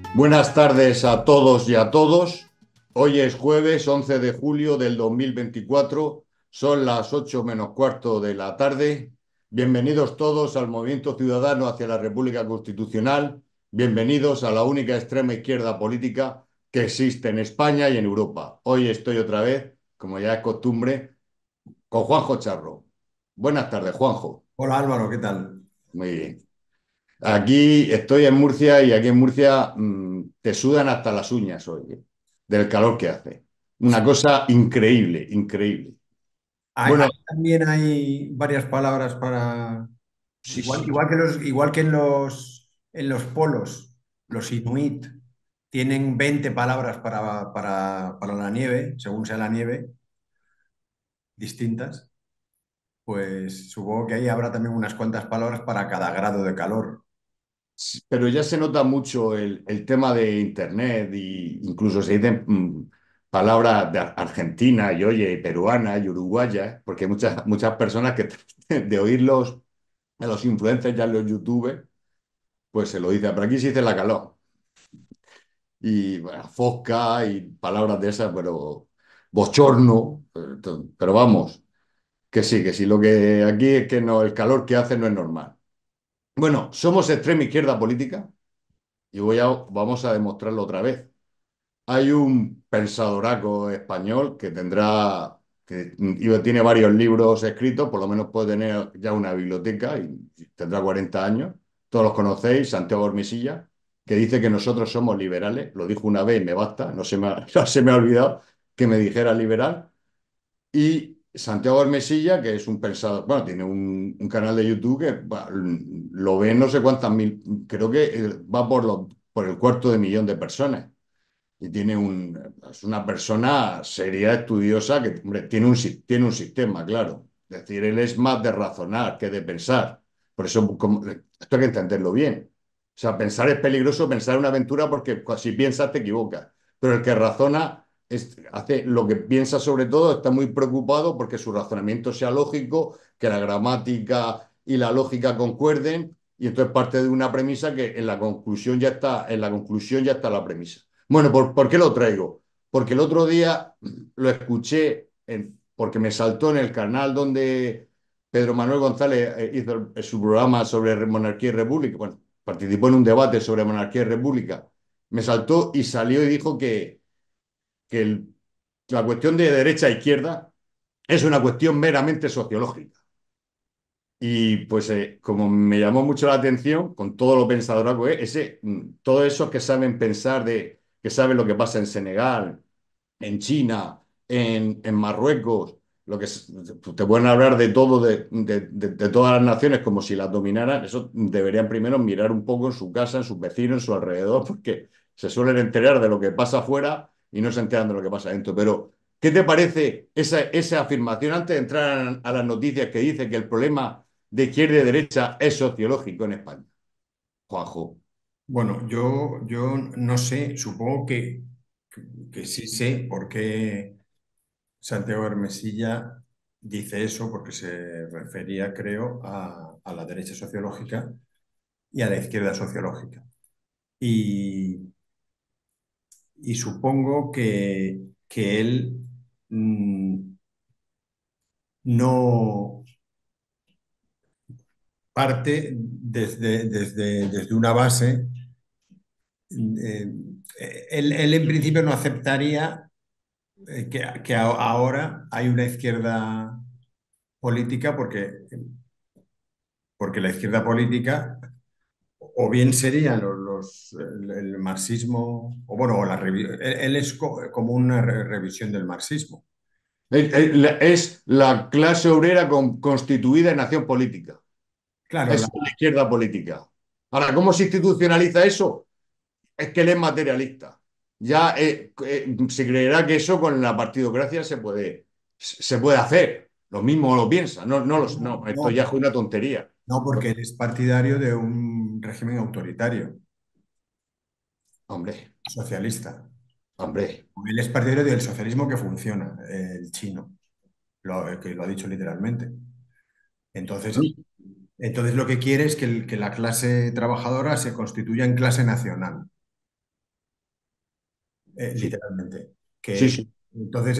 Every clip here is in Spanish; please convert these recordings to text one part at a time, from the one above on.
Buenas tardes a todos y a todos. Hoy es jueves 11 de julio del 2024. Son las 8 menos cuarto de la tarde. Bienvenidos todos al Movimiento Ciudadano hacia la República Constitucional. Bienvenidos a la única extrema izquierda política que existe en España y en Europa. Hoy estoy otra vez, como ya es costumbre, con Juanjo Charro. Buenas tardes, Juanjo. Hola Álvaro, ¿qué tal? Muy bien. Aquí estoy en Murcia y aquí en Murcia te sudan hasta las uñas hoy, del calor que hace. Una cosa increíble, increíble. Bueno, Ahí también hay varias palabras para... sí, Igual, sí. igual que en los polos, los inuit tienen 20 palabras para la nieve, según sea la nieve, distintas, pues supongo que ahí habrá también unas cuantas palabras para cada grado de calor. Sí, pero ya se nota mucho el tema de Internet y incluso se dicen palabras de Argentina y oye, y peruana y uruguaya, porque hay muchas personas que de oírlos a los influencers ya en los youtubers, pues se lo dicen, pero aquí se dice la calor. Y bueno, fosca y palabras de esas, pero bochorno, pero vamos, que sí, lo que aquí es que no, el calor que hace no es normal. Bueno, somos extrema izquierda política y vamos a demostrarlo otra vez. Hay un pensadoraco español que tiene varios libros escritos, por lo menos puede tener ya una biblioteca y tendrá 40 años. Todos los conocéis, Santiago Hormisilla, que dice que nosotros somos liberales. Lo dijo una vez y me basta, no se me ha olvidado que me dijera liberal. Y Santiago Hormisilla, que es un pensador, bueno, tiene un canal de YouTube que lo ven no sé cuántas mil, creo que va por el cuarto de millón de personas. Y es una persona seria, estudiosa, que hombre, tiene un sistema, claro. Es decir, él es más de razonar que de pensar. Por eso, esto hay que entenderlo bien. O sea, pensar es peligroso, pensar es una aventura porque si piensas te equivocas. Pero el que razona hace lo que piensa sobre todo, está muy preocupado porque su razonamiento sea lógico, que la gramática y la lógica concuerden. Y entonces parte de una premisa que en la conclusión ya está la premisa. Bueno, ¿por qué lo traigo? Porque el otro día lo escuché, porque me saltó en el canal donde Pedro Manuel González hizo su programa sobre monarquía y república. Bueno, participó en un debate sobre monarquía y república. Me saltó y salió y dijo que la cuestión de derecha e izquierda es una cuestión meramente sociológica. Y pues como me llamó mucho la atención, con todo lo pensador que es, todos esos que saben pensar, que saben lo que pasa en Senegal, en China, en Marruecos, te pueden hablar de todo, de todas las naciones como si las dominaran, eso deberían primero mirar un poco en su casa, en sus vecinos, en su alrededor, porque se suelen enterar de lo que pasa afuera y no se enteran de lo que pasa dentro. Pero, ¿qué te parece esa afirmación antes de entrar a las noticias que dice que el problema de izquierda y derecha es sociológico en España? Juanjo. Bueno, yo no sé, supongo que sí sé por qué Santiago Hermesilla dice eso, porque se refería, creo, a la derecha sociológica y a la izquierda sociológica. Y, y supongo que él no parte desde una base. eh, él en principio no aceptaría ahora hay una izquierda política porque la izquierda política o bien serían el marxismo, o bueno, él es como una revisión del marxismo. Es la clase obrera constituida en nación política. Claro, Eso es la izquierda política. Ahora, ¿cómo se institucionaliza eso? Es que él es materialista. Ya se creerá que eso con la partidocracia se puede hacer. Lo mismo lo piensa. No, esto ya es no, una tontería. no, porque él es partidario de un régimen autoritario, Hombre, socialista. hombre. Él es partidario del socialismo que funciona, el chino, que lo ha dicho literalmente. Entonces, entonces lo que quiere es que la clase trabajadora se constituya en clase nacional. Sí, literalmente. sí, Que sí. entonces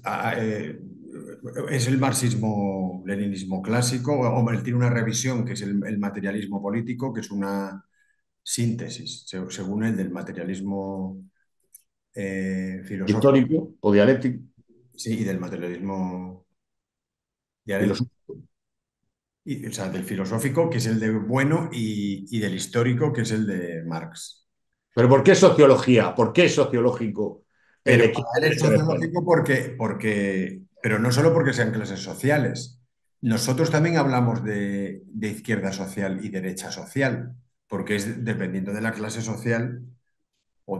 es el marxismo-leninismo clásico, o él tiene una revisión que es el materialismo político, que es una síntesis, según él, del materialismo filosófico, Histórico o dialéctico. sí, y del materialismo dialéctico. Filosófico. O sea, del filosófico, que es el de bueno, y del histórico, que es el de Marx. Pero ¿por qué sociología? ¿Por qué es sociológico el Pero equilibrio para él es en España? sociológico pero no solo porque sean clases sociales. Nosotros también hablamos de izquierda social y derecha social, porque es dependiendo de la clase social, o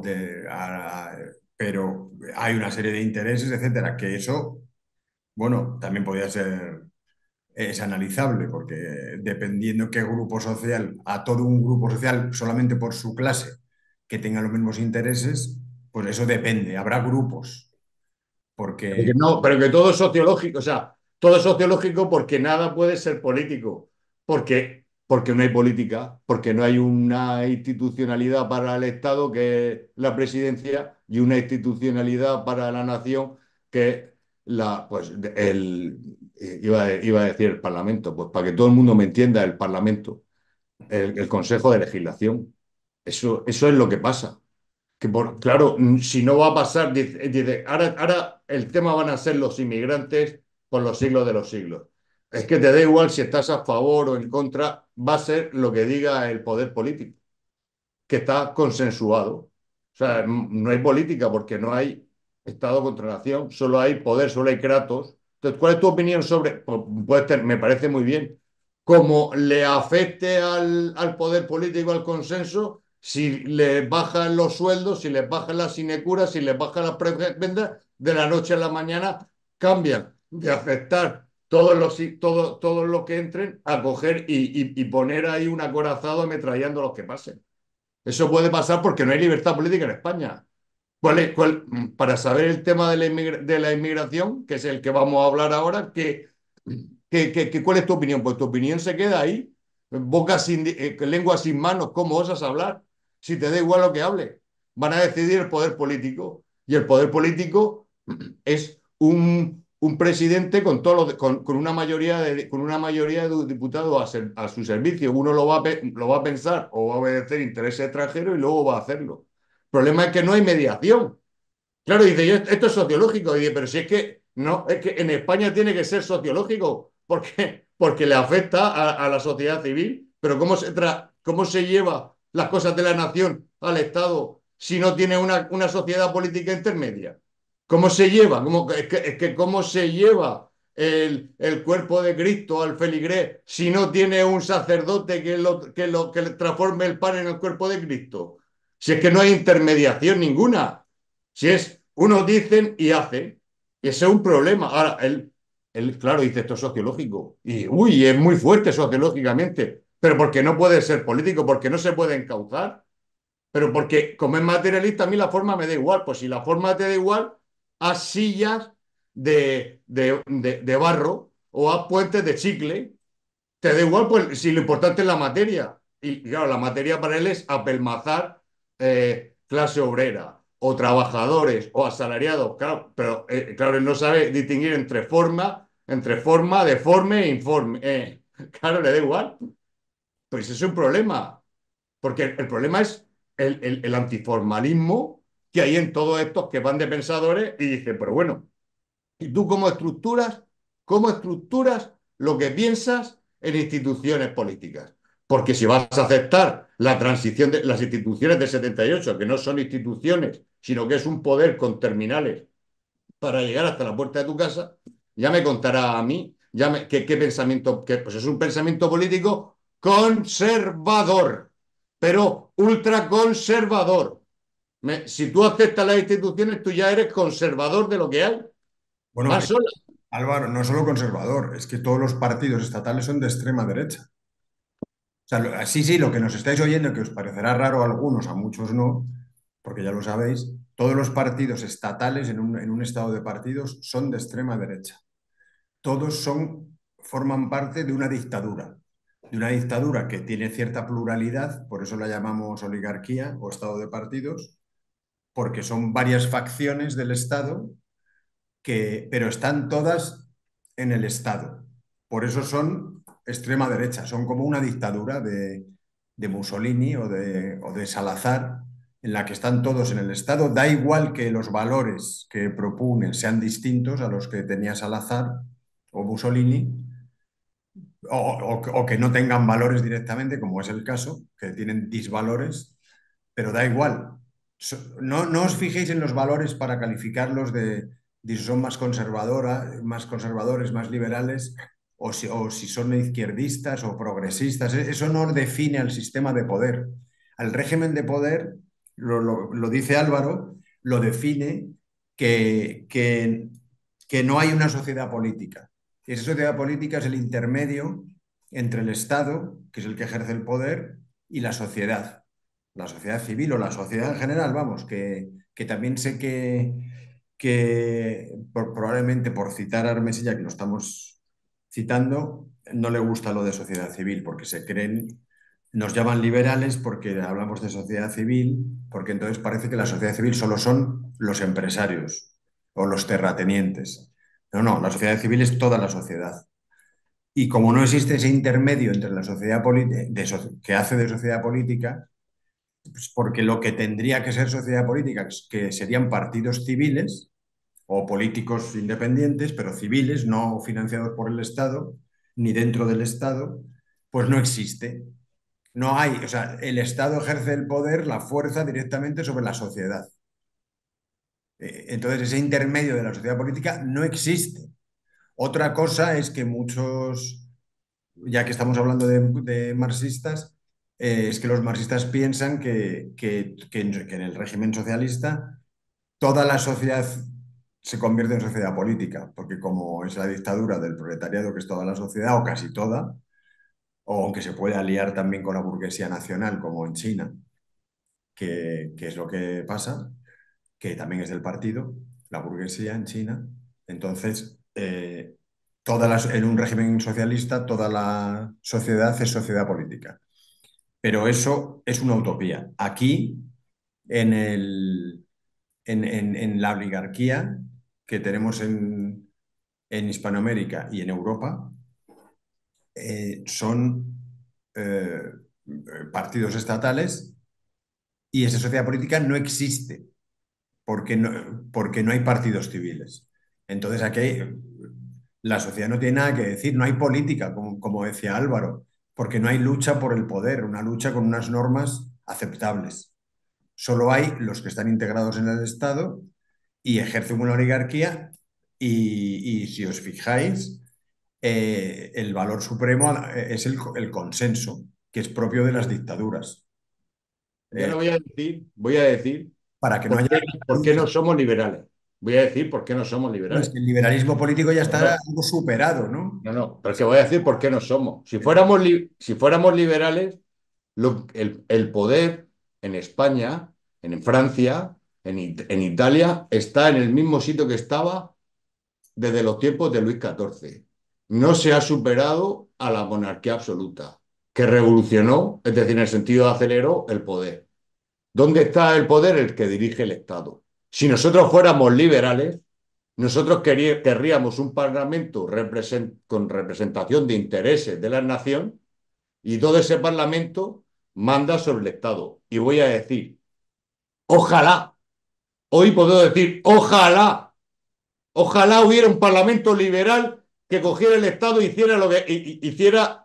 pero hay una serie de intereses, etcétera, que eso, bueno, también podría ser, es analizable, porque dependiendo qué grupo social, a todo un grupo social solamente por su clase que tenga los mismos intereses, pues eso depende. Habrá grupos, Pero porque que no, pero que todo es sociológico, o sea, todo es sociológico porque nada puede ser político, porque no hay política, porque no hay una institucionalidad para el Estado que es la presidencia y una institucionalidad para la nación que es pues, iba a decir el Parlamento, pues para que todo el mundo me entienda, el Parlamento, el Consejo de Legislación, eso es lo que pasa. Claro, si no va a pasar, dice, ahora el tema van a ser los inmigrantes por los siglos de los siglos. Es que te da igual si estás a favor o en contra, va a ser lo que diga el poder político, que está consensuado. O sea, no hay política porque no hay Estado contra nación, solo hay poder, solo hay kratos. Entonces, ¿cuál es tu opinión sobre? Me parece muy bien. Como le afecte al poder político, al consenso, si le bajan los sueldos, si les bajan las sinecuras, si les bajan las prebendas, de la noche a la mañana cambian de aceptar todo lo que entren a coger y poner ahí un acorazado ametrallando a los que pasen. Eso puede pasar porque no hay libertad política en España. Para saber el tema de la inmigración, que es el que vamos a hablar ahora, ¿cuál es tu opinión? Pues tu opinión se queda ahí, lengua sin manos, ¿cómo osas hablar? Si te da igual lo que hable. Van a decidir el poder político. Y el poder político es un presidente con una mayoría de diputados a su servicio. Uno lo va a pensar o va a obedecer intereses extranjeros y luego va a hacerlo. El problema es que no hay mediación. Claro, dice, esto es sociológico. Dice, pero si es que no, es que en España tiene que ser sociológico, porque le afecta a la sociedad civil. Pero ¿cómo se lleva las cosas de la nación al Estado si no tiene una sociedad política intermedia? ¿Cómo se lleva? Es que ¿cómo se lleva el cuerpo de Cristo al feligrés si no tiene un sacerdote que le transforme el pan en el cuerpo de Cristo? Si es que no hay intermediación ninguna. Si es, unos dicen y hacen. Ese es un problema. Ahora, claro, dice esto es sociológico. Y, uy, es muy fuerte sociológicamente. Pero porque no puede ser político, porque no se puede encauzar. Pero porque, como es materialista, a mí la forma me da igual. Pues si la forma te da igual, haz sillas de barro o haz puentes de chicle. Te da igual, pues si lo importante es la materia. Y claro, la materia para él es apelmazar clase obrera o trabajadores o asalariados. Claro, pero claro, él no sabe distinguir entre forma, deforme e informe. Claro, le da igual. Pues es un problema. Porque el problema es el antiformalismo que hay en todos estos que van de pensadores y dicen, pero bueno, ¿y tú cómo estructuras lo que piensas en instituciones políticas? Porque si vas a aceptar la transición de las instituciones del 78, que no son instituciones, sino que es un poder con terminales para llegar hasta la puerta de tu casa, ya me contará a mí qué pensamiento, pues es un pensamiento político conservador, pero ultraconservador. Si tú aceptas las instituciones, tú ya eres conservador de lo que hay. bueno, Van solas. Álvaro, no solo conservador, es que todos los partidos estatales son de extrema derecha. O sea, sí, sí, lo que nos estáis oyendo, que os parecerá raro a algunos, a muchos no, porque ya lo sabéis, todos los partidos estatales en un estado de partidos son de extrema derecha. Todos forman parte de una dictadura que tiene cierta pluralidad, por eso la llamamos oligarquía o estado de partidos, porque son varias facciones del Estado pero están todas en el Estado. Por eso son extrema derecha, son como una dictadura de Mussolini o de Salazar, en la que están todos en el Estado. Da igual que los valores que proponen sean distintos a los que tenía Salazar o Mussolini, o que no tengan valores directamente, como es el caso, que tienen disvalores, pero da igual. No os fijéis en los valores para calificarlos de si son más conservadores, más liberales, o si son izquierdistas o progresistas. Eso no define al sistema de poder. Al régimen de poder, lo dice Álvaro, lo define que no hay una sociedad política. Y esa sociedad política es el intermedio entre el Estado, que es el que ejerce el poder, y la sociedad civil o la sociedad en general, vamos, que también sé que probablemente por citar a Armesilla, que lo estamos citando, no le gusta lo de sociedad civil, porque se creen, nos llaman liberales porque hablamos de sociedad civil, porque entonces parece que la sociedad civil solo son los empresarios o los terratenientes. No, no, la sociedad civil es toda la sociedad. Y como no existe ese intermedio entre la sociedad que hace de sociedad política, pues porque lo que tendría que ser sociedad política, que serían partidos civiles o políticos independientes, pero civiles, no financiados por el Estado, ni dentro del Estado, pues no existe. No hay, o sea, el Estado ejerce el poder, la fuerza directamente sobre la sociedad. Entonces, ese intermedio de la sociedad política no existe. Otra cosa es que muchos, ya que estamos hablando de marxistas, es que los marxistas piensan que en el régimen socialista toda la sociedad se convierte en sociedad política, porque como es la dictadura del proletariado, que es toda la sociedad, o casi toda, o aunque se puede aliar también con la burguesía nacional, como en China, que es lo que pasa, que también es del partido, la burguesía en China. Entonces, en un régimen socialista, toda la sociedad es sociedad política. Pero eso es una utopía. Aquí, en en la oligarquía que tenemos en Hispanoamérica y en Europa, son partidos estatales y esa sociedad política no existe porque no hay partidos civiles. Entonces aquí la sociedad no tiene nada que decir, no hay política, como decía Álvaro, porque no hay lucha por el poder, una lucha con unas normas aceptables. Solo hay los que están integrados en el Estado y ejercen una oligarquía y si os fijáis, el valor supremo es el consenso, que es propio de las dictaduras. Yo Eh, le voy a decir para que no haya por qué lucha. no somos liberales. Voy a decir por qué no somos Bueno, es liberales. que el liberalismo político ya No, está no, algo superado, ¿no? no, pero es que voy a decir por qué no somos. Si fuéramos liberales, el poder en España, en Francia, en Italia, está en el mismo sitio que estaba desde los tiempos de Luis XIV. No se ha superado a la monarquía absoluta, que revolucionó, es decir, en el sentido de aceleró el poder. ¿Dónde está el poder? El que dirige el Estado. Si nosotros fuéramos liberales, nosotros querríamos un parlamento con representación de intereses de la nación y todo ese parlamento manda sobre el Estado. Y voy a decir, ojalá, hoy puedo decir, ojalá hubiera un parlamento liberal que cogiera el Estado y hiciera lo que hiciera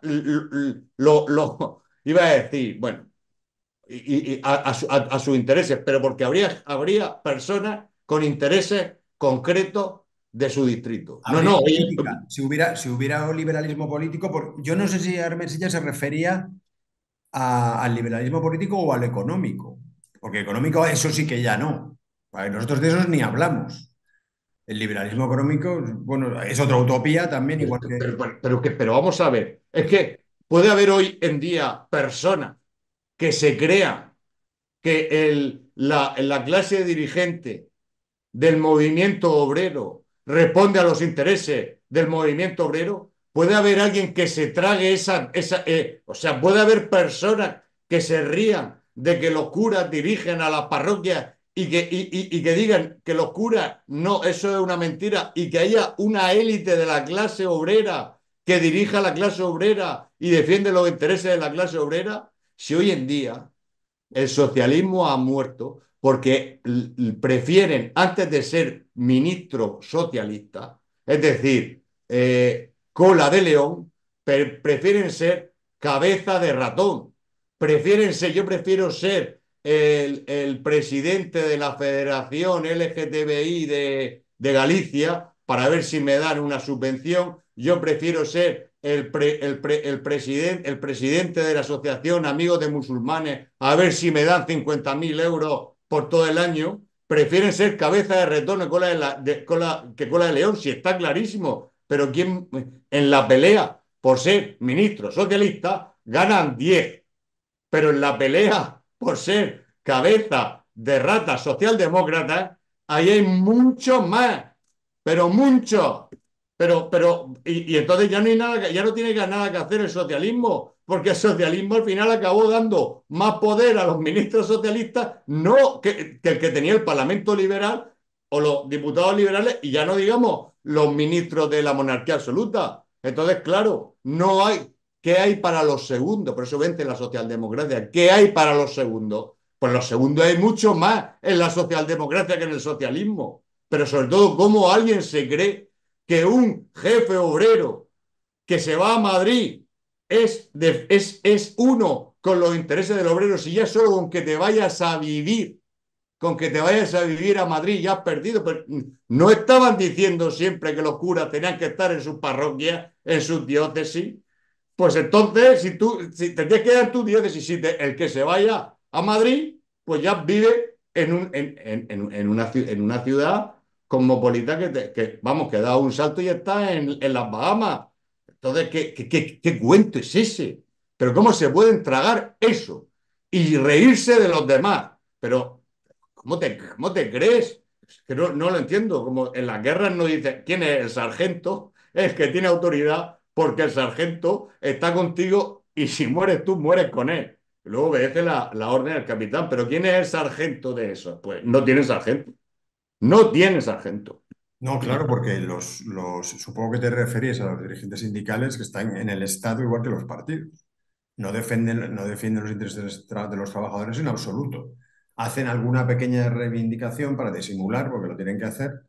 iba a decir, bueno, a sus intereses, pero porque habría personas con intereses concretos de su distrito. No, Habría no, política. Si hubiera liberalismo político, yo no sé si Armensilla se refería al liberalismo político o al económico, porque económico eso sí que ya no. Vale, nosotros de esos ni hablamos. El liberalismo económico, bueno, es otra utopía también, igual que... pero vamos a ver, es que puede haber hoy en día personas que se crean que la clase dirigente del movimiento obrero responde a los intereses del movimiento obrero. Puede haber alguien que se trague o sea, puede haber personas que se rían de que los curas dirigen a las parroquias y que digan que los curas, no, eso es una mentira, y que haya una élite de la clase obrera que dirija a la clase obrera y defiende los intereses de la clase obrera, si hoy en día el socialismo ha muerto porque prefieren, antes de ser ministro socialista, es decir, cola de león, prefieren ser cabeza de ratón. Prefieren ser, yo prefiero ser el presidente de la Federación LGTBI de Galicia para ver si me dan una subvención. Yo prefiero ser el presidente de la Asociación Amigos de Musulmanes a ver si me dan 50.000 euros por todo el año. Prefieren ser cabeza de ratón que cola de león, si está clarísimo. Pero ¿quién en la pelea por ser ministro socialista ganan 10? Pero en la pelea por ser cabeza de rata socialdemócrata, ahí hay mucho más, pero mucho. Y entonces ya no hay nada, ya no tiene nada que hacer el socialismo, porque el socialismo al final acabó dando más poder a los ministros socialistas, no que el que tenía el Parlamento liberal o los diputados liberales, y ya no digamos los ministros de la monarquía absoluta. Entonces, claro, no hay, ¿qué hay para los segundos? Por eso vence la socialdemocracia. ¿Qué hay para los segundos? Pues los segundos hay mucho más en la socialdemocracia que en el socialismo. Pero sobre todo, ¿cómo alguien se cree que un jefe obrero que se va a Madrid es uno con los intereses del obrero? Si ya solo con que te vayas a vivir a Madrid ya has perdido. Pero no estaban diciendo siempre que los curas tenían que estar en sus parroquias, en sus diócesis. Pues entonces, si te tienes que dar tu diócesis, el que se vaya a Madrid, pues ya vive en una ciudad cosmopolita vamos, que da un salto y está en las Bahamas. Entonces, ¿qué cuento es ese? Pero ¿cómo se pueden tragar eso y reírse de los demás? Pero, ¿cómo te crees? Que no lo entiendo. Como en las guerras no dice quién es el sargento, es que tiene autoridad porque el sargento está contigo y si mueres tú, mueres con él. Luego obedece la orden del capitán. Pero ¿quién es el sargento de eso? Pues no tiene sargento. No tiene sargento. No, claro, porque supongo que te referís a los dirigentes sindicales que están en el Estado igual que los partidos. No defienden los intereses de los trabajadores en absoluto. Hacen alguna pequeña reivindicación para disimular, porque lo tienen que hacer,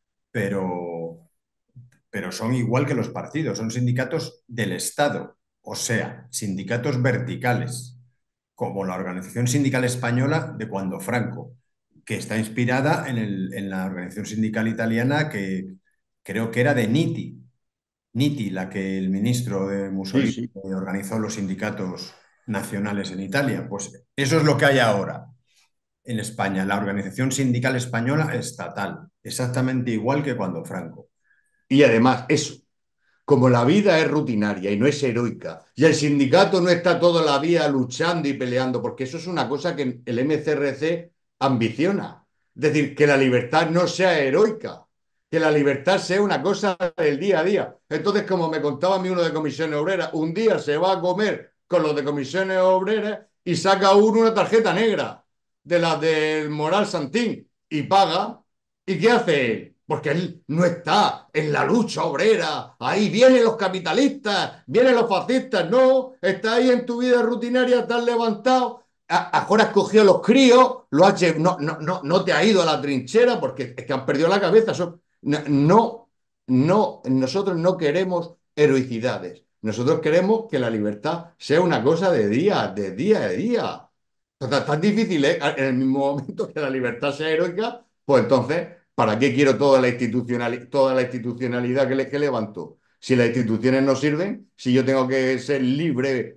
pero, pero son igual que los partidos, son sindicatos del Estado, o sea, sindicatos verticales, como la Organización Sindical Española de cuando Franco, que está inspirada en la organización sindical italiana que creo que era de Nitti, la que el ministro de Sí, Mussolini sí. organizó los sindicatos nacionales en Italia. Pues eso es lo que hay ahora en España, la Organización Sindical Española estatal, exactamente igual que cuando Franco. Y además, eso, como la vida es rutinaria y no es heroica, y el sindicato no está toda la vida luchando y peleando, porque eso es una cosa que el MCRC ambiciona. Es decir, que la libertad no sea heroica, que la libertad sea una cosa del día a día. Entonces, como me contaba a mí uno de comisiones obreras, un día se va a comer con los de comisiones obreras y saca uno una tarjeta negra de la del Moral Santín y paga. ¿Y qué hace él? Porque él no está en la lucha obrera. Ahí vienen los capitalistas, vienen los fascistas. No, está ahí en tu vida rutinaria, estás levantado. Ahora has cogido los críos, no te ha ido a la trinchera porque es que han perdido la cabeza. No, no, nosotros no queremos heroicidades. Nosotros queremos que la libertad sea una cosa de día, de día a día. Tan difícil, ¿eh? En el mismo momento que la libertad sea heroica, pues entonces, ¿para qué quiero toda la institucionalidad que levanto? Si las instituciones no sirven, si yo tengo que ser libre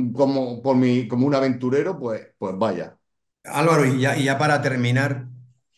como un aventurero, pues vaya. Álvaro, y ya para terminar,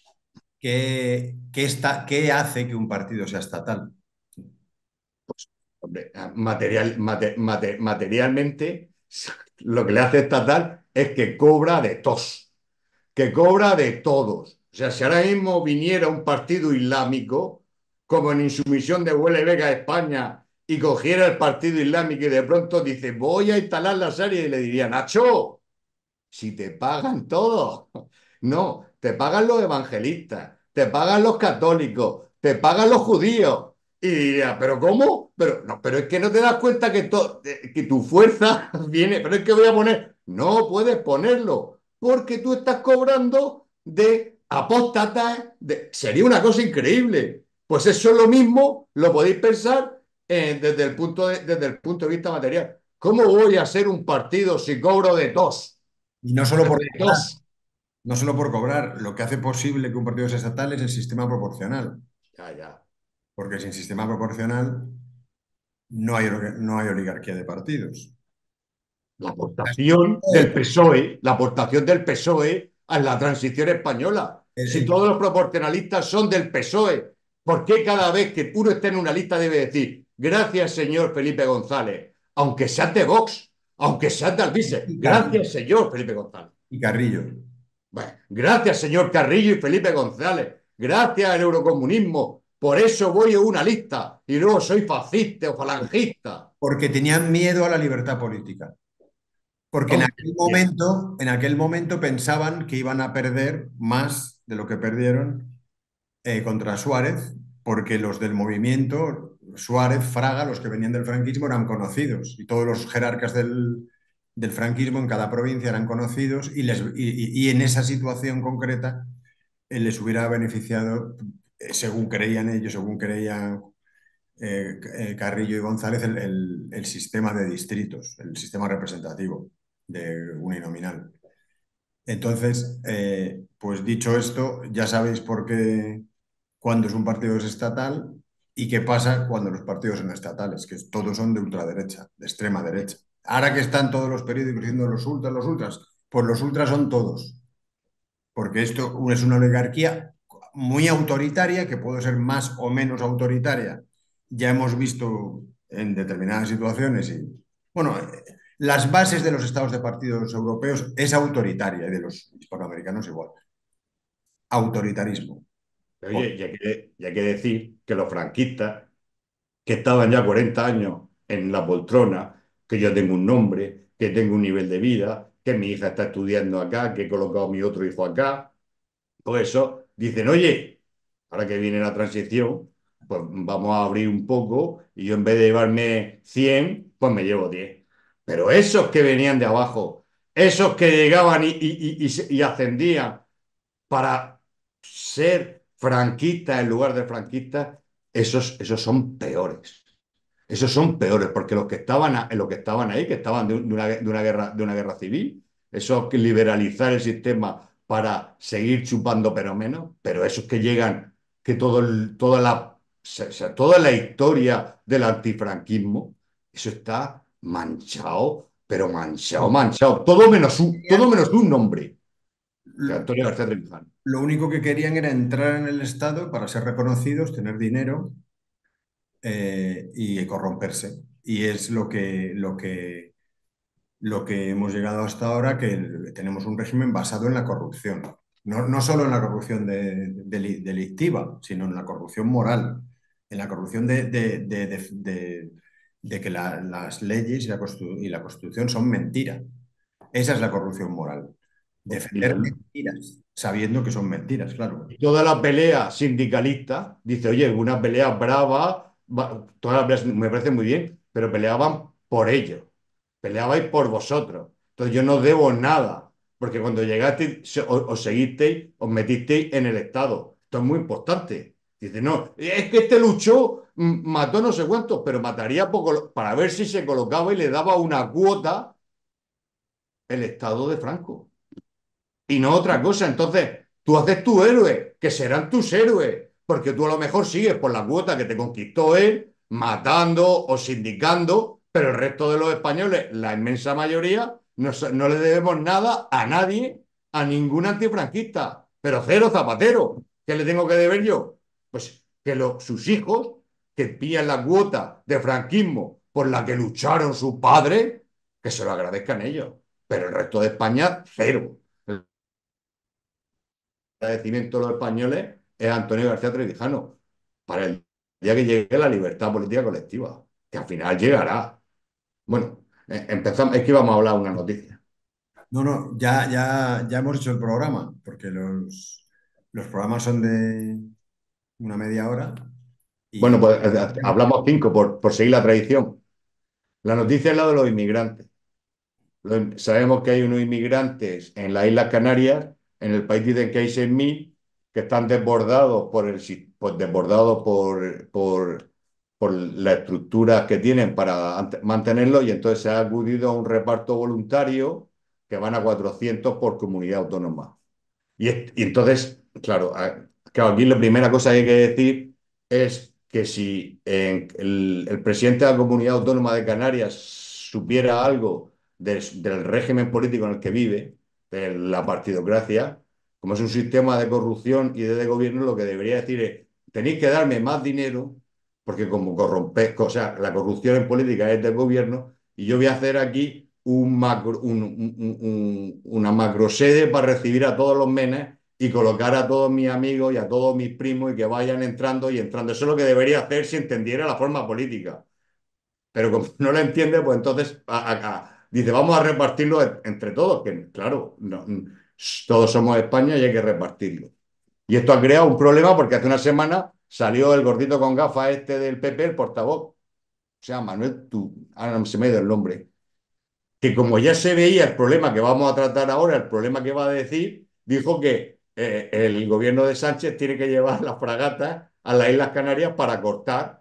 ¿qué hace que un partido sea estatal? Hombre, materialmente, lo que le hace estatal es que cobra de tos, que cobra de todos. O sea, si ahora mismo viniera un partido islámico, como en insumisión de Huele Vega a España, y cogiera el partido islámico y de pronto dice, voy a instalar la serie, y le diría, Nacho, si te pagan todo. No, te pagan los evangelistas, te pagan los católicos, te pagan los judíos. Y diría, ¿pero cómo? Pero no, pero es que no te das cuenta que tu fuerza viene, pero es que voy a poner, no puedes ponerlo, porque tú estás cobrando de apóstatas, sería una cosa increíble. Pues eso es lo mismo, lo podéis pensar desde el punto de vista material. ¿Cómo voy a ser un partido si cobro de tos? Y no solo por De cobrar, tos. no solo por cobrar, lo que hace posible que un partido sea estatal es el sistema proporcional, Ya, ya. porque sin sistema proporcional no hay oligarquía de partidos. La aportación del PSOE a la transición española. Si El, todos los proporcionalistas son del PSOE, ¿por qué cada vez que uno esté en una lista debe decir, gracias, señor Felipe González, aunque seas de Vox, aunque seas de Alvise, y Carrillo. gracias, señor Felipe González? Y Carrillo. Bueno, gracias, señor Carrillo y Felipe González. Gracias al eurocomunismo. Por eso voy a una lista y luego soy fascista o falangista. Porque tenían miedo a la libertad política. Porque Hostia, en aquel momento pensaban que iban a perder más de lo que perdieron contra Suárez, porque los del movimiento, Suárez, Fraga, los que venían del franquismo eran conocidos y todos los jerarcas del franquismo en cada provincia eran conocidos y en esa situación concreta les hubiera beneficiado, según creían ellos, según creían Carrillo y González, el sistema de distritos, el sistema representativo de uninominal. Entonces, pues dicho esto, ya sabéis por qué cuando es un partido es estatal y qué pasa cuando los partidos son estatales, que todos son de ultraderecha, de extrema derecha. Ahora que están todos los periódicos diciendo los ultras, pues los ultras son todos, porque esto es una oligarquía muy autoritaria, que puede ser más o menos autoritaria. Ya hemos visto en determinadas situaciones y, bueno, las bases de los estados de partidos europeos es autoritaria y de los hispanoamericanos igual. Autoritarismo. oye, y hay que decir que los franquistas, que estaban ya 40 años en la poltrona, que yo tengo un nombre, que tengo un nivel de vida, que mi hija está estudiando acá, que he colocado a mi otro hijo acá, todo eso, dicen, oye, ahora que viene la transición, pues vamos a abrir un poco y yo en vez de llevarme 100 pues me llevo 10. Pero esos que venían de abajo, esos que llegaban y ascendían para ser franquistas en lugar de franquistas, esos son peores. Esos son peores, porque los que estaban ahí, que estaban de una guerra civil, eso que liberalizar el sistema para seguir chupando pero menos, pero esos que llegan, que toda la historia del antifranquismo, eso está manchado, pero manchado, manchado, todo menos un nombre, que Antonio García Trevijano. Lo único que querían era entrar en el Estado para ser reconocidos, tener dinero y corromperse. Y es lo que hemos llegado hasta ahora, que tenemos un régimen basado en la corrupción. No solo en la corrupción delictiva, sino en la corrupción moral, en la corrupción de que las leyes y la Constitución son mentira. Esa es la corrupción moral. Y Defender la, mentiras, sabiendo que son mentiras, claro. Y toda la pelea sindicalista, dice, oye, una pelea brava, todas las peleas me parece muy bien, pero peleaban por ellos, peleabais por vosotros. Entonces yo no debo nada, porque cuando llegasteis, os seguisteis, os metisteis en el Estado. Esto es muy importante. Dice, no, es que este luchó, mató no sé cuántos, pero mataría poco para ver si se colocaba y le daba una cuota el Estado de Franco y no otra cosa. Entonces, tú haces tu héroe, que serán tus héroes, porque tú a lo mejor sigues por la cuota que te conquistó él, matando o sindicando, pero el resto de los españoles, la inmensa mayoría, no le debemos nada a nadie, a ningún antifranquista, pero cero Zapatero. ¿Qué le tengo que deber yo? Pues que sus hijos, que pillan la cuota de franquismo por la que lucharon sus padres, que se lo agradezcan ellos, pero el resto de España, cero agradecimiento de los españoles es Antonio García Trevijano para el día que llegue la libertad política colectiva, que al final llegará. Bueno, empezamos, es que íbamos a hablar una noticia. No, no, ya hemos hecho el programa, porque porque los programas son de una media hora Bueno, y pues hablamos cinco por seguir la tradición. La noticia es la de los inmigrantes. Sabemos que hay unos inmigrantes en las Islas Canarias, en el país dicen que hay 6.000 que están desbordados desbordados por las estructuras que tienen para mantenerlos y entonces se ha acudido a un reparto voluntario que van a 400 por comunidad autónoma. Y entonces, claro, claro, aquí la primera cosa que hay que decir es que si el presidente de la Comunidad Autónoma de Canarias supiera algo del régimen político en el que vive, de la partidocracia, como es un sistema de corrupción y de gobierno, lo que debería decir es, tenéis que darme más dinero, porque como corrompe, o sea, la corrupción en política es del gobierno, y yo voy a hacer aquí una macrosede para recibir a todos los menes y colocar a todos mis amigos y a todos mis primos y que vayan entrando y entrando. Eso es lo que debería hacer si entendiera la forma política. Pero como no lo entiende, pues entonces dice, vamos a repartirlo entre todos, que claro, todos somos España y hay que repartirlo. Y esto ha creado un problema porque hace una semana salió el gordito con gafas este del PP, el portavoz, o sea, Manuel, ahora no se me ha ido el nombre, que como ya se veía el problema que vamos a tratar ahora, el problema que va a decir, dijo que el gobierno de Sánchez tiene que llevar las fragatas a las Islas Canarias para cortar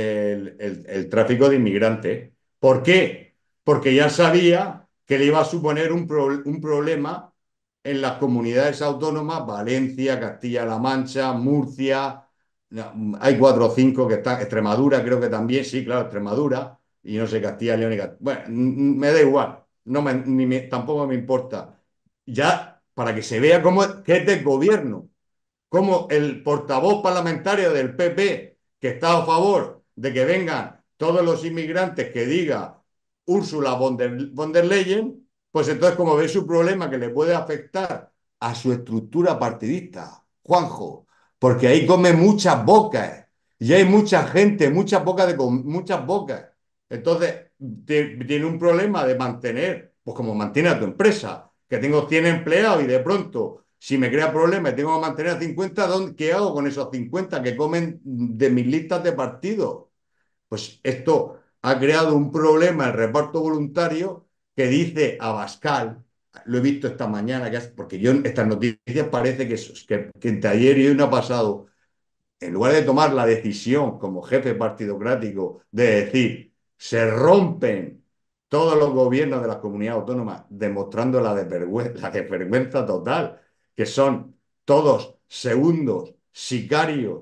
el tráfico de inmigrantes. ¿Por qué? Porque ya sabía que le iba a suponer un problema en las comunidades autónomas, Valencia, Castilla-La Mancha, Murcia, no, hay cuatro o cinco que están, Extremadura creo que también, sí, claro, Extremadura, y no sé, Castilla, León y Castilla. Bueno, me da igual, tampoco me importa. Ya, para que se vea cómo que es del gobierno, como el portavoz parlamentario del PP, que está a favor de que vengan todos los inmigrantes, que diga Úrsula von der Leyen, pues entonces como ve su problema que le puede afectar a su estructura partidista, Juanjo, porque ahí come muchas bocas y hay mucha gente, muchas bocas. Entonces tiene un problema de mantener, pues como mantiene a tu empresa, que tengo 100 empleados y de pronto si me crea problemas y tengo que mantener a 50, ¿qué hago con esos 50 que comen de mis listas de partidos? Pues esto ha creado un problema, el reparto voluntario, que dice Abascal, lo he visto esta mañana, porque yo en estas noticias parece que entre ayer y hoy no ha pasado, en lugar de tomar la decisión como jefe partidocrático de decir, se rompen todos los gobiernos de las comunidades autónomas, demostrando la desvergüenza total, que son todos segundos sicarios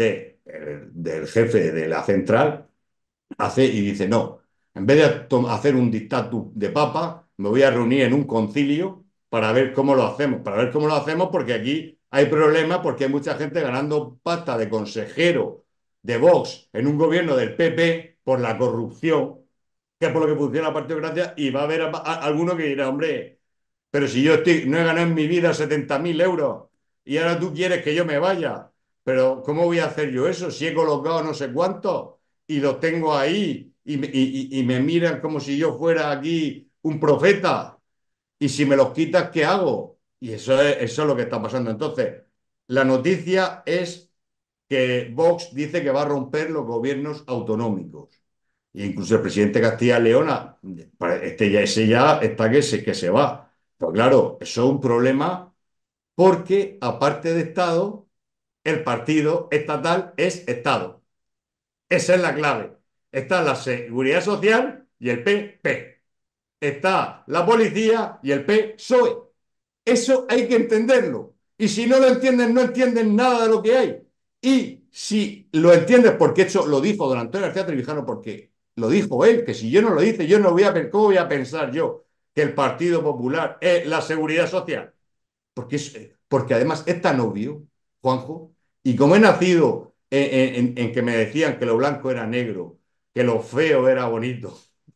del jefe de la central, hace y dice, no, en vez de hacer un dictatus de papa, me voy a reunir en un concilio para ver cómo lo hacemos, porque aquí hay problemas, porque hay mucha gente ganando pasta de consejero de Vox en un gobierno del PP por la corrupción, que es por lo que funciona la partidocracia, y va a haber alguno que dirá, hombre, pero si yo no he ganado en mi vida 70.000 euros y ahora tú quieres que yo me vaya, pero ¿cómo voy a hacer yo eso si he colocado no sé cuántos y los tengo ahí y me miran como si yo fuera aquí un profeta? Y si me los quitas, ¿qué hago? Y eso es lo que está pasando. Entonces, la noticia es que Vox dice que va a romper los gobiernos autonómicos. E incluso el presidente Castilla y León, ese ya está que se va. Pero claro, eso es un problema porque, aparte de Estado, el partido estatal es Estado. Esa es la clave. Está la Seguridad Social y el PP. Está la policía y el PSOE. Eso hay que entenderlo. Y si no lo entienden, no entienden nada de lo que hay. Y si lo entiendes, porque eso lo dijo don Antonio García Trevijano, porque lo dijo él, que si yo no lo dice, yo no voy a, ¿cómo voy a pensar yo que el Partido Popular es la seguridad social? Porque además es tan obvio, Juanjo, y como he nacido en que me decían que lo blanco era negro, que lo feo era bonito,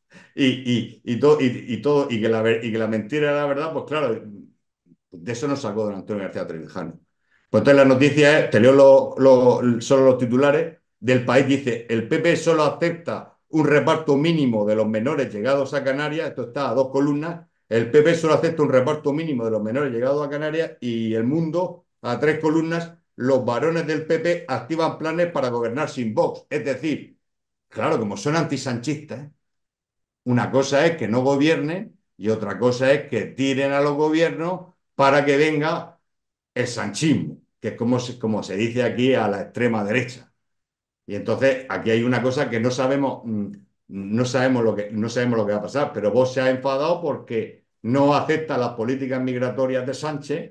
todo, y que la mentira era la verdad, pues claro, de eso nos sacó don Antonio García Trevijano. Pues entonces la noticia es, te leo solo los titulares, del País dice, el PP solo acepta un reparto mínimo de los menores llegados a Canarias, esto está a dos columnas, El PP solo acepta un reparto mínimo de los menores llegados a Canarias y El Mundo, a tres columnas, los varones del PP activan planes para gobernar sin Vox. Es decir, claro, como son antisanchistas, una cosa es que no gobiernen y otra cosa es que tiren a los gobiernos para que venga el sanchismo, que es como se dice aquí a la extrema derecha. Y entonces aquí hay una cosa que no sabemos, no sabemos lo que va a pasar, pero vos se ha enfadado porque no acepta las políticas migratorias de Sánchez,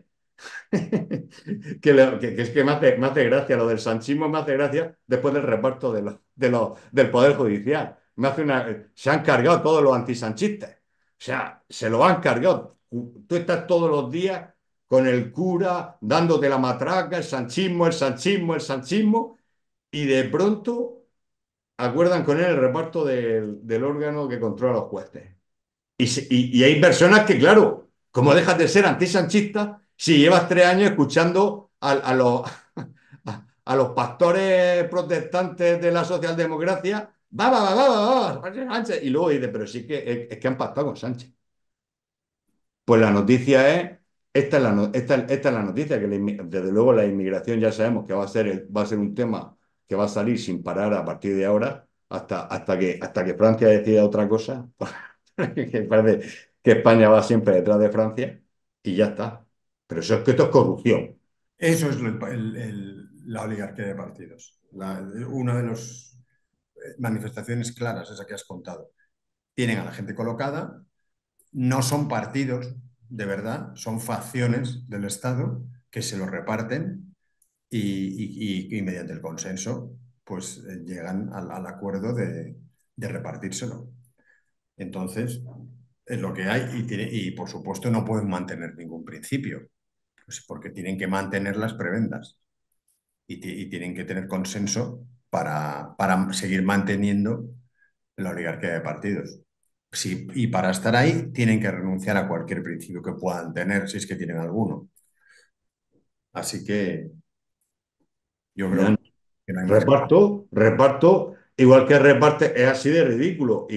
que es que me hace gracia, lo del sanchismo me hace gracia después del reparto del Poder Judicial. Se han cargado todos los antisanchistas. O sea, se lo han cargado. Tú estás todos los días con el cura dándote la matraca, el sanchismo, el sanchismo, el sanchismo, y de pronto acuerdan con él el reparto del órgano que controla a los jueces. Y hay personas que, claro, ¿cómo dejas de ser antisanchista si llevas 3 años escuchando a los pastores protestantes de la socialdemocracia? Va, va, va, va, va, Sánchez. Y luego dice, pero sí que es que han pactado con Sánchez. Pues la noticia es, esta es la noticia, que desde luego la inmigración ya sabemos que va a ser un tema que va a salir sin parar a partir de ahora hasta que Francia decida otra cosa. Que parece que España va siempre detrás de Francia y ya está. Pero eso es que esto es corrupción. Eso es la oligarquía de partidos. Una de las manifestaciones claras, esa que has contado. Tienen a la gente colocada, no son partidos de verdad, son facciones del Estado que se lo reparten y mediante el consenso pues llegan al acuerdo de repartírselo. Entonces, es lo que hay y por supuesto no pueden mantener ningún principio, pues porque tienen que mantener las prebendas y tienen que tener consenso para seguir manteniendo la oligarquía de partidos. Sí, y para estar ahí tienen que renunciar a cualquier principio que puedan tener, si es que tienen alguno. Así que yo creo que no hay más. Reparto, igual que reparte, es así de ridículo,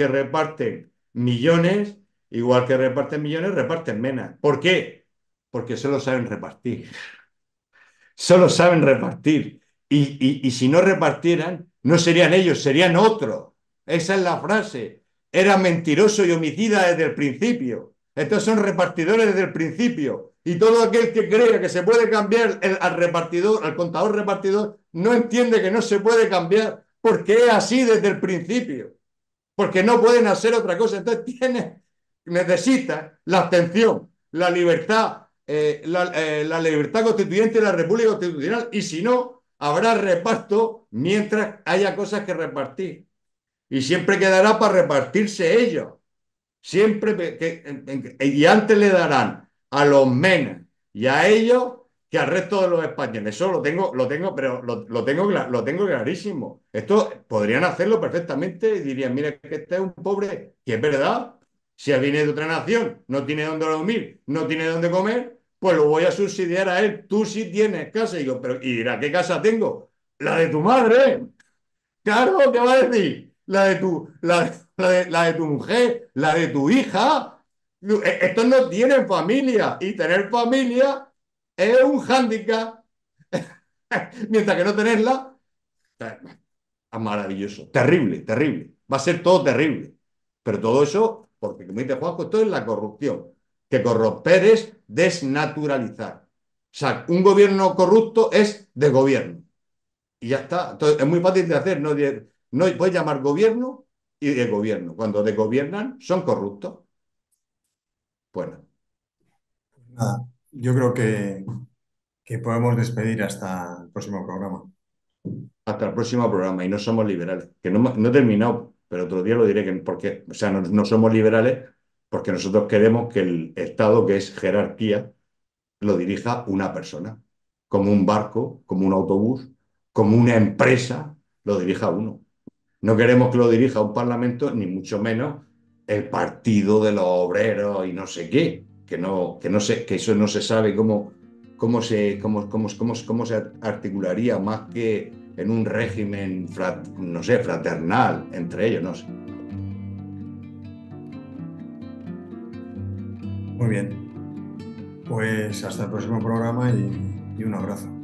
igual que reparten millones, reparten menos. ¿Por qué? Porque solo saben repartir. Solo saben repartir. Y si no repartieran, no serían ellos, serían otros. Esa es la frase. Era mentiroso y homicida desde el principio. Estos son repartidores desde el principio. Y todo aquel que crea que se puede cambiar al repartidor, al contador repartidor, no entiende que no se puede cambiar porque es así desde el principio. Porque no pueden hacer otra cosa. Entonces necesita la abstención, la libertad, la libertad constituyente de la República Constitucional. Y si no, habrá reparto mientras haya cosas que repartir. Y siempre quedará para repartirse ellos. Y antes le darán a los menas y a ellos que al resto de los españoles. Eso pero lo tengo clarísimo. Esto podrían hacerlo perfectamente y dirían, mira, que este es un pobre, que es verdad, si viene de otra nación, no tiene dónde dormir, no tiene dónde comer, pues lo voy a subsidiar a él. Tú sí tienes casa. Y digo, ¿y dirá qué casa tengo? La de tu madre. Claro, ¿qué va a decir? La de tu mujer, la de tu hija. Estos no tienen familia y tener familia es un hándicap, mientras que no tenerla, es maravilloso, terrible, terrible. Va a ser todo terrible. Pero todo eso, porque como dice Juanjo, esto es la corrupción. Que corromper es desnaturalizar. O sea, un gobierno corrupto es de gobierno. Y ya está. Entonces, es muy fácil de hacer. No puedes llamar gobierno y de gobierno. Cuando de gobiernan, son corruptos. Bueno, Nada, yo creo que podemos despedir hasta el próximo programa. hasta el próximo programa. Y no somos liberales. Que no he terminado, pero otro día lo diré. O sea, no somos liberales porque nosotros queremos que el Estado, que es jerarquía, lo dirija una persona. Como un barco, como un autobús, como una empresa, lo dirija uno. No queremos que lo dirija un parlamento, ni mucho menos el partido de los obreros y no sé qué, que eso no se sabe cómo se articularía más que en un régimen, no sé, fraternal entre ellos, no sé. Muy bien. Pues hasta el próximo programa y un abrazo.